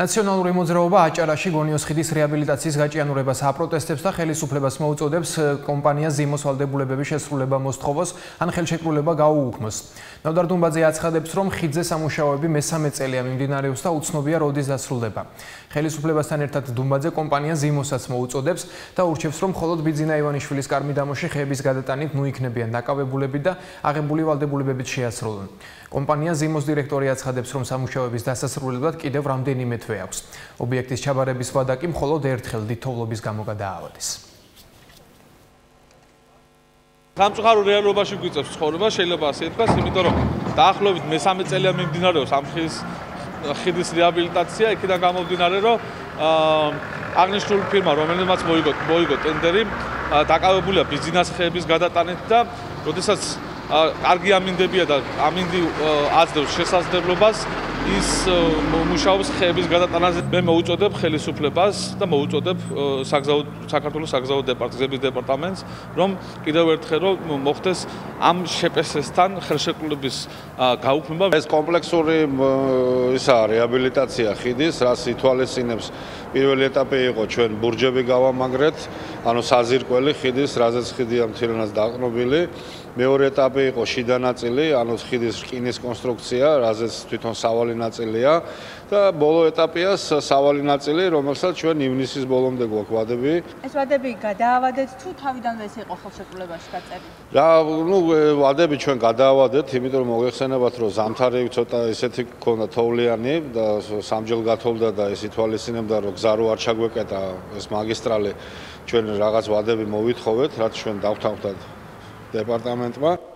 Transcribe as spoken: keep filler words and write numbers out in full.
ნაციონალური მოძრაობა აჭარაში გონიოს ხიდის რეაბილიტაციის გაჭიანურებას აპროტესტებს და ხელისუფლებას მოუწოდებს კომპანია ზიმოს ვალდებულებების შესრულება მოსთხოვოს ან ხელშეკრულება გაუუქმოს. ნოდარ დუმბაძე აცხადებს, რომ ხიდზე სამუშაოები მესამე წელია მიმდინარეობს და უცნობია როდის დასრულდება. ხელისუფლებასთან ერთად დუმბაძე კომპანია ზიმოსაც მოუწოდებს და ურჩევს, რომ მხოლოდ ბიძინა ივანიშვილის კარ-მიდამოში ხეების გადატანით ნუ იქნებიან დაკავებულები და აღებული ვალდებულებებით შეასრულონ. კომპანია ზიმოს დირექტორი აცხადებს, რომ სამუშაოების დასასრულებლად კიდევ რამდენიმე თვე აქვს. ობიექტის ჩაბარების ვადა კი მხოლოდ ერთხელ დიდთოვლობის გამო გადაავადეს. სამწუხარო რეალობაში გვიწევს ცხოვრება, შეიძლება ასე ითქვას, იმიტომ რომ დაახლოებით მესამე წელია მიმდინარეობს ამ ხიდის რეაბილიტაცია, იქიდან გამომდინარე, რომ აღნიშნული ფირმა, რომელმაც მოიგო მოიგო ტენდერი, დაკავებულია ბიზნეს ხეების გადატანით და როდესაც კარგი ამინდებია და ამინდი აძლევს შესაძლებლობას ის მუშაობს ხეების გადატანაზე. მე მოუწოდებ ხელისუფლებას და მოუწოდებ საქართველოს საგზაო დეპარტამენტს, რომ კიდევ ერთხელ რომ მოხდეს ამ შეპესესთან ხელშეკრულების გაუქმება. ეს კომპლექსური ისა რეაბილიტაცია ხიდის, რაც ითვალისწინებს პირველი ეტაპი იყო ჩვენ ბურჯები გავამაგრეთ, ანუ საზირკველი ხიდის, რაზეც ხიდია მთლიანად დაყრდნობილი. მეორე ეტაპი იყო შიდა ნაწილი, ანუ ხიდის რკინის კონსტრუქცია, რაზეც თვითონ სავალი ნაწილია და ბოლო ეტაპია სავალი ნაწილი, რომელსაც ჩვენ ივნისის ბოლომდე გვაქვს ვადები. ეს ვადები გადაავადეთ თუ თავიდანვე ეს იყო ხელშეკრულებაში გაწერილი? რა, ნუ ვადები ჩვენ გადაავადეთ, იმიტომ რომ მოგეხსენებათ, რომ ზამთარი ცოტა ისეთი გქონდა თოვლიანი და სამჯერ გათოვდა და ეს ითვალისწინებდა, რომ გზა რო არ ჩაგვეკეტა ეს მაგისტრალი, ჩვენ რაღაც ვადები მოვითხოვეთ, რაც ჩვენ დავთანხმდათ დეპარტამენტმა.